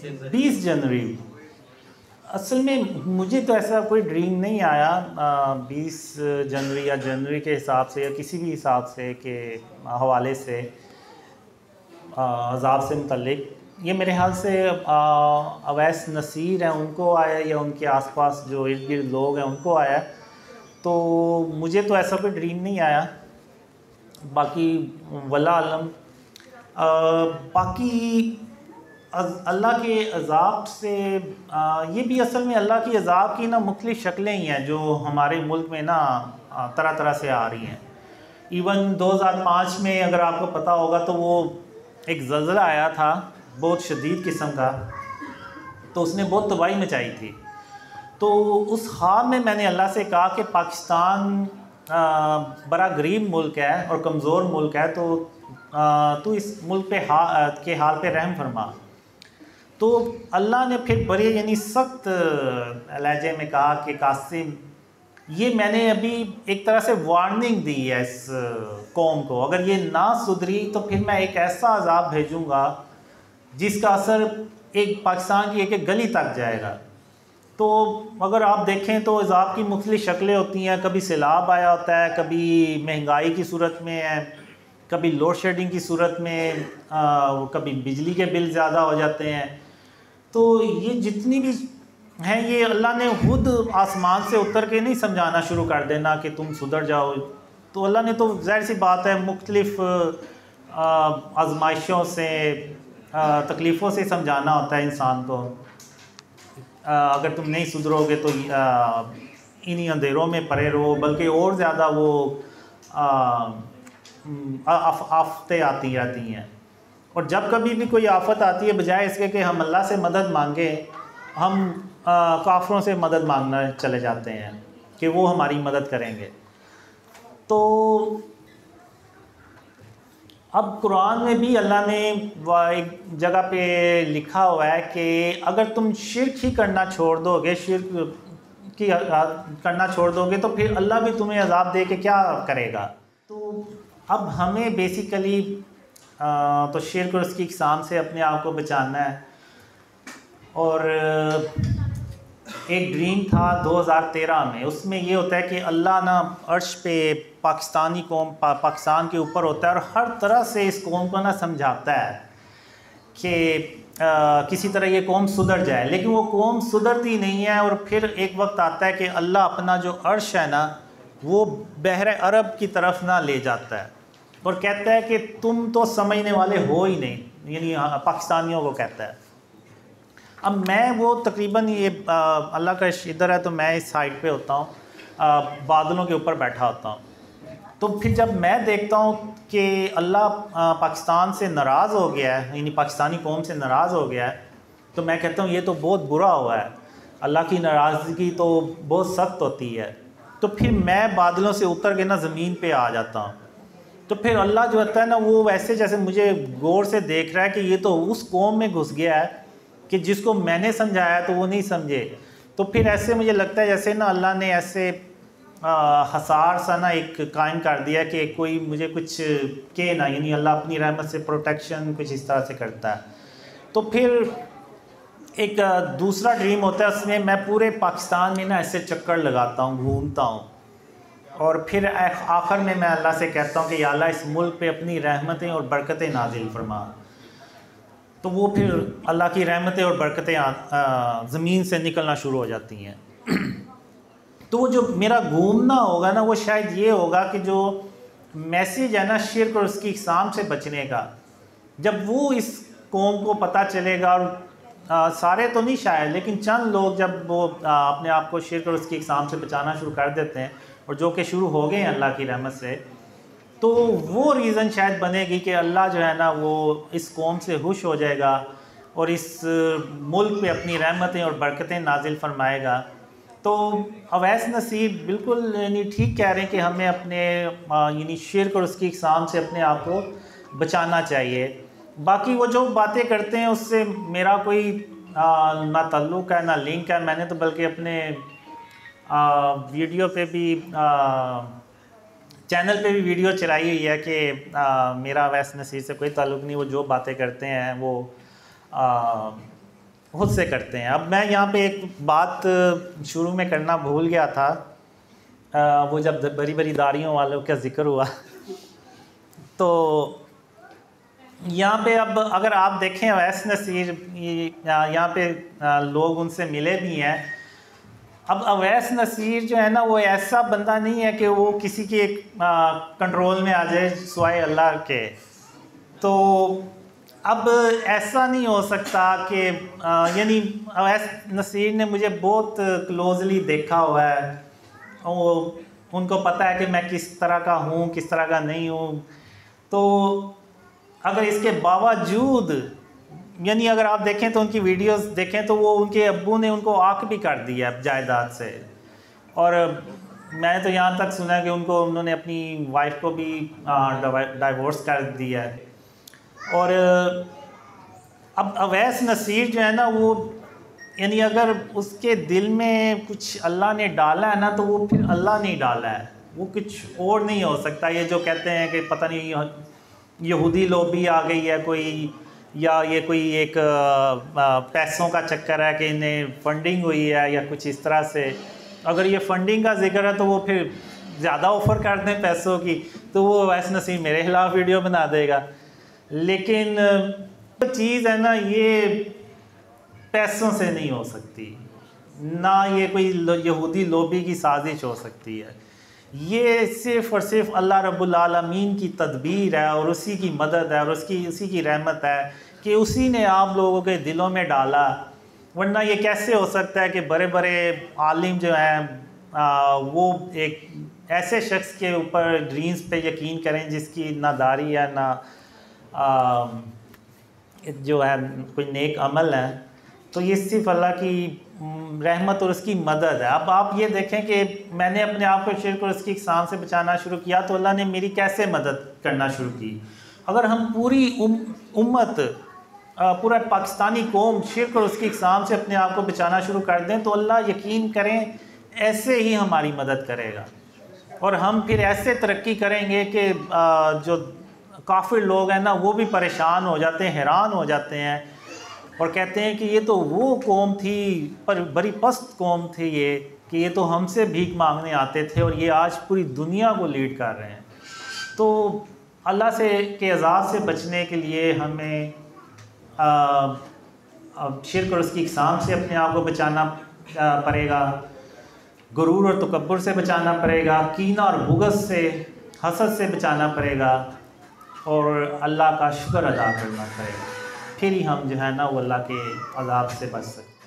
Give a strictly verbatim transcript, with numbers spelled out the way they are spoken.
بیس جنوری اصل میں مجھے تو ایسا کوئی ڈریم نہیں آیا بیس جنوری یا جنوری کے حساب سے یا کسی بھی حساب سے کہ حوالے سے عذاب سے متعلق. یہ میرے خیال سے اویس نصیر ہیں ان کو آیا یا ان کے آس پاس جو ارد گرد لوگ ہیں ان کو آیا. تو مجھے تو ایسا کوئی ڈریم نہیں آیا. باقی واللہ علم. باقی اللہ کے عذاب سے یہ بھی اصل میں اللہ کی عذاب کی نا مختلف شکلیں ہی ہیں جو ہمارے ملک میں نا طرح طرح سے آ رہی ہیں. ایون دو ہزار پانچ میں اگر آپ کو پتہ ہوگا تو وہ ایک زلزلہ آیا تھا بہت شدید قسم کا, تو اس نے بہت تباہی مچائی تھی. تو اس حال میں میں نے اللہ سے کہا کہ پاکستان بڑا غریب ملک ہے اور کمزور ملک ہے, تو تو اس ملک پہ کے حال پہ رحم فرما. تو اللہ نے پھر بڑے یعنی سخت لہجے میں کہا کہ قاسم یہ میں نے ابھی ایک طرح سے وارننگ دی ہے اس قوم کو, اگر یہ نہ سدھری تو پھر میں ایک ایسا عذاب بھیجوں گا جس کا اثر ایک پاکستان کی ایک ایک گلی تک جائے گا. تو اگر آپ دیکھیں تو عذاب کی مختلف شکلیں ہوتی ہیں. کبھی سیلاب آیا ہوتا ہے, کبھی مہنگائی کی صورت میں ہے, کبھی لوڈ شیڈنگ کی صورت میں, کبھی بجلی کے بل زیادہ ہو جاتے ہیں. تو یہ جتنی بھی ہیں یہ اللہ نے خود آسمان سے اتر کے نہیں سمجھانا شروع کر دینا کہ تم سدھر جاؤ. تو اللہ نے تو ظاہر سی بات ہے مختلف آزمائشوں سے تکلیفوں سے سمجھانا ہوتا ہے انسان کو. اگر تم نہیں سدھرو گے تو انہی اندھیروں میں پڑے رہو, بلکہ اور زیادہ وہ آفتیں آتی رہتی ہیں. اور جب کبھی بھی کوئی آفت آتی ہے بجائے اس کے کہ ہم اللہ سے مدد مانگیں, ہم کافروں سے مدد مانگنا چلے جاتے ہیں کہ وہ ہماری مدد کریں گے. تو اب قرآن میں بھی اللہ نے ایک جگہ پہ لکھا ہوا ہے کہ اگر تم شرک ہی کرنا چھوڑ دو گے, شرک کی کرنا چھوڑ دو گے تو پھر اللہ بھی تمہیں عذاب دے کے کیا کرے گا. تو اب ہمیں بیسیکلی تو شرک اور اس کی اقسام سے اپنے آپ کو بچانا ہے. اور ایک ڈریم تھا دو ہزار تیرہ میں, اس میں یہ ہوتا ہے کہ اللہ نا عرش پہ پاکستانی قوم پاکستان کے اوپر ہوتا ہے اور ہر طرح سے اس قوم کو نا سمجھاتا ہے کہ کسی طرح یہ قوم سدھر جائے. لیکن وہ قوم سدھرتی نہیں ہے, اور پھر ایک وقت آتا ہے کہ اللہ اپنا جو عرش ہے نا وہ بحر عرب کی طرف نہ لے جاتا ہے اور کہتا ہے کہ تم تو سمجھنے والے ہو ہی نہیں, یعنی پاکستانیوں کو کہتا ہے. اب میں وہ تقریباً یہ اللہ کا ادھر ہے تو میں اس سائڈ پہ ہوتا ہوں, بادلوں کے اوپر بیٹھا ہوتا ہوں. تو پھر جب میں دیکھتا ہوں کہ اللہ پاکستان سے ناراض ہو گیا ہے, یعنی پاکستانی قوم سے ناراض ہو گیا ہے, تو میں کہتا ہوں یہ تو بہت برا ہوا ہے. اللہ کی ناراضگی تو بہت سخت ہوتی ہے. تو پھر میں بادلوں سے اتر کے نا زمین پہ آ جاتا ہوں. تو پھر اللہ جو ہوتا ہے نا وہ ویسے جیسے مجھے غور سے دیکھ رہا ہے کہ یہ تو اس قوم میں گھس گیا ہے کہ جس کو میں نے سمجھایا تو وہ نہیں سمجھے. تو پھر ایسے مجھے لگتا ہے جیسے نا اللہ نے ایسے حصار سا نا ایک قائم کر دیا کہ کوئی مجھے کچھ کہ نہ, یعنی اللہ اپنی رحمت سے پروٹیکشن کچھ اس طرح سے کرتا ہے. تو پھر ایک دوسرا ڈریم ہوتا ہے, اس میں میں پورے پاکستان میں نا ایسے چکر لگاتا ہوں, گھومتا ہوں, اور پھر آخر میں میں اللہ سے کہتا ہوں کہ یا اللہ اس ملک پہ اپنی رحمتیں اور برکتیں نازل فرما. تو وہ پھر اللہ کی رحمتیں اور برکتیں زمین سے نکلنا شروع ہو جاتی ہیں. تو وہ جو میرا گھومنا ہوگا نا وہ شاید یہ ہوگا کہ جو میسیج ہے نا شرک اور اس کی اقسام سے بچنے کا, جب وہ اس قوم کو پتہ چلے گا, اور سارے تو نہیں شاید لیکن چند لوگ جب وہ اپنے آپ کو شرک اور اس کی اقسام سے بچانا شروع کر دیتے ہیں, اور جو کہ شروع ہو گئے ہیں اللہ کی رحمت سے, تو وہ ریزن شاید بنے گی کہ اللہ جو ہے نا وہ اس قوم سے خوش ہو جائے گا اور اس ملک پہ اپنی رحمتیں اور برکتیں نازل فرمائے گا. تو اویس نصیر بالکل یعنی ٹھیک کہہ رہے ہیں کہ ہمیں اپنے یعنی شرک اور اس کی اقسام سے اپنے آپ کو بچانا چاہیے. باقی وہ جو باتیں کرتے ہیں اس سے میرا کوئی نہ تعلق ہے نہ لنک ہے. میں نے تو بلکہ اپنے ویڈیو پہ بھی چینل پہ بھی ویڈیو چلائی ہوئی ہے کہ میرا اویس نصیر سے کوئی تعلق نہیں. وہ جو باتیں کرتے ہیں وہ خود سے کرتے ہیں. اب میں یہاں پہ ایک بات شروع میں کرنا بھول گیا تھا, وہ جب بڑی بڑی داڑھیوں والوں کا ذکر ہوا تو یہاں پہ اب اگر آپ دیکھیں اویس نصیر یہاں پہ لوگ ان سے ملے بھی ہیں. اب اویس نصیر جو ہے نا وہ ایسا بندہ نہیں ہے کہ وہ کسی کے کنٹرول میں آ جائے سوائے اللہ کے. تو اب ایسا نہیں ہو سکتا کہ یعنی اویس نصیر نے مجھے بہت کلوزلی دیکھا ہوا ہے, وہ ان کو پتہ ہے کہ میں کس طرح کا ہوں کس طرح کا نہیں ہوں. تو اگر اس کے باوجود یعنی اگر آپ دیکھیں تو ان کی ویڈیوز دیکھیں تو وہ ان کے ابو نے ان کو آنکھ بھی کر دی ہے جائیداد سے, اور میں نے تو یہاں تک سنا ہے کہ ان کو انہوں نے اپنی وائف کو بھی ڈائیورس کر دیا ہے. اور اب اویس نصیر جو ہے نا وہ یعنی اگر اس کے دل میں کچھ اللہ نے ڈالا ہے نا تو وہ پھر اللہ نے ڈالا ہے, وہ کچھ اور نہیں ہو سکتا. یہ جو کہتے ہیں کہ پتہ نہیں یہودی لوبی آ گئی ہے کوئی, یا یہ کوئی ایک پیسوں کا چکر ہے کہ انہیں فنڈنگ ہوئی ہے یا کچھ اس طرح سے. اگر یہ فنڈنگ کا ذکر ہے تو وہ پھر زیادہ آفر کر دیں پیسوں کی تو وہ اویس نصیر میرے خلاف ویڈیو بنا دے گا. لیکن چیز ہے نا یہ پیسوں سے نہیں ہو سکتی, نہ یہ کوئی یہودی لوبی کی سازش ہو سکتی ہے. یہ صرف اور صرف اللہ رب العالمین کی تدبیر ہے اور اسی کی مدد ہے اور اس کی اسی کی رحمت ہے کہ اسی نے آپ لوگوں کے دلوں میں ڈالا. ورنہ یہ کیسے ہو سکتا ہے کہ بڑے بڑے عالم جو ہیں وہ ایک ایسے شخص کے اوپر ڈرینز پہ یقین کریں جس کی نہ داڑھی ہے نہ جو ہے کوئی نیک عمل ہے. تو یہ صرف اللہ کی رحمت اور اس کی مدد ہے. اب آپ یہ دیکھیں کہ میں نے اپنے آپ کو شرک اور اس کی اقسام سے بچانا شروع کیا تو اللہ نے میری کیسے مدد کرنا شروع کی. اگر ہم پوری امت پورا پاکستانی قوم شرک اور اس کی اقسام سے اپنے آپ کو بچانا شروع کر دیں تو اللہ یقین کریں ایسے ہی ہماری مدد کرے گا, اور ہم پھر ایسے ترقی کریں گے کہ جو کافر لوگ ہیں نا وہ بھی پریشان ہو جاتے ہیں, حیران ہو جاتے ہیں اور کہتے ہیں کہ یہ تو وہ قوم تھی پر بڑی پست قوم تھی یہ کہ یہ تو ہم سے بھیک مانگنے آتے تھے اور یہ آج پوری دنیا کو لیڈ کر رہے ہیں. تو اللہ سے کے عذاب سے بچنے کے لیے ہمیں شرک اور اس کی اقسام سے اپنے آپ کو بچانا پڑے گا, غرور اور تکبر سے بچانا پڑے گا, کینہ اور بغض سے حسد سے بچانا پڑے گا, اور اللہ کا شکر ادا کرنا پڑے گا. پھر ہی ہم جو ہے نا وہ اللہ کے عذاب سے بچ سکتے ہیں.